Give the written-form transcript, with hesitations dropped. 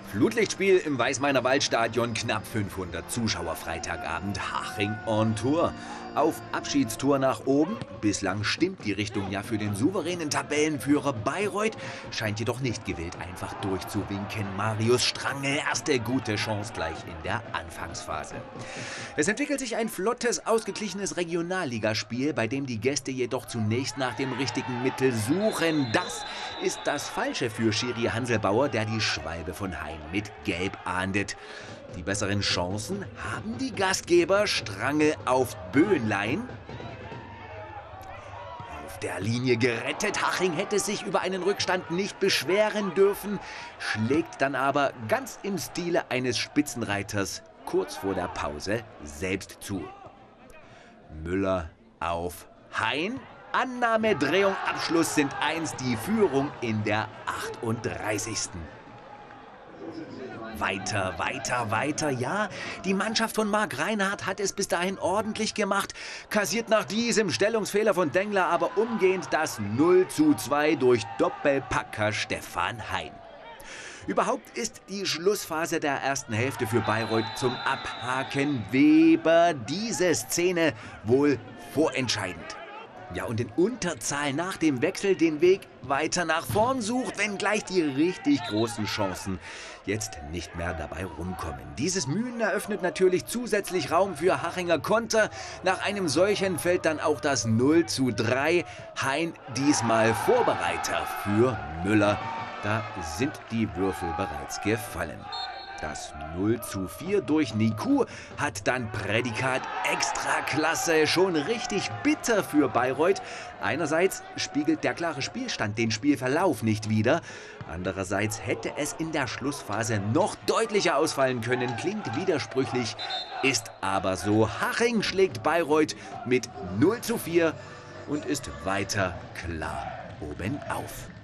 Flutlichtspiel im Weißmeiner Waldstadion, knapp 500 Zuschauer Freitagabend, Haching on Tour. Auf Abschiedstour nach oben. Bislang stimmt die Richtung ja für den souveränen Tabellenführer Bayreuth. Scheint jedoch nicht gewillt, einfach durchzuwinken. Marius Strangl, erste gute Chance gleich in der Anfangsphase. Es entwickelt sich ein flottes, ausgeglichenes Regionalligaspiel, bei dem die Gäste jedoch zunächst nach dem richtigen Mittel suchen. Das ist das Falsche für Schiri Hanselbauer, der die Schwalbe von Hain mit Gelb ahndet. Die besseren Chancen haben die Gastgeber. Strangl auf Böhnlein. Auf der Linie gerettet. Haching hätte sich über einen Rückstand nicht beschweren dürfen, schlägt dann aber ganz im Stile eines Spitzenreiters kurz vor der Pause selbst zu. Müller auf Hain. Annahme, Drehung, Abschluss sind 1, die Führung in der 38. Weiter, ja. Die Mannschaft von Marc Reinhardt hat es bis dahin ordentlich gemacht, kassiert nach diesem Stellungsfehler von Dengler aber umgehend das 0:2 durch Doppelpacker Stefan Hain. Überhaupt ist die Schlussphase der ersten Hälfte für Bayreuth zum Abhaken. Weber, diese Szene wohl vorentscheidend. Ja, und in Unterzahl nach dem Wechsel den Weg weiter nach vorn sucht, wenngleich die richtig großen Chancen jetzt nicht mehr dabei rumkommen. Dieses Mühen eröffnet natürlich zusätzlich Raum für Hachinger Konter. Nach einem solchen fällt dann auch das 0:3. Hain diesmal Vorbereiter für Müller. Da sind die Würfel bereits gefallen. Das 0:4 durch Niku hat dann Prädikat Extraklasse, schon richtig bitter für Bayreuth. Einerseits spiegelt der klare Spielstand den Spielverlauf nicht wider. Andererseits hätte es in der Schlussphase noch deutlicher ausfallen können. Klingt widersprüchlich, ist aber so. Haching schlägt Bayreuth mit 0:4 und ist weiter klar obenauf.